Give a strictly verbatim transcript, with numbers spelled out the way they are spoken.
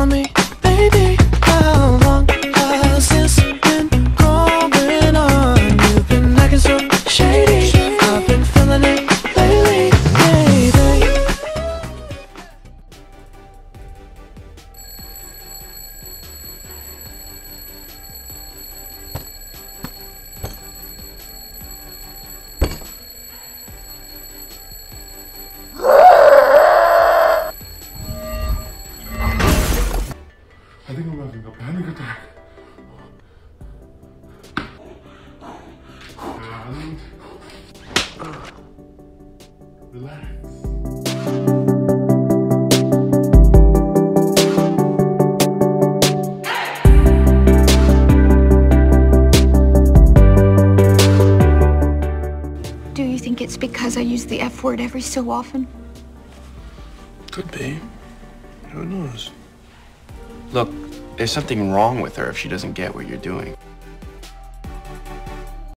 telling me, baby, how long has this been going on? You've been acting so shady, I've been feeling it lately, baby. I think I'm having a panic attack. And relax. Do you think it's because I use the F word every so often? Could be. Who knows? Look, there's something wrong with her if she doesn't get what you're doing.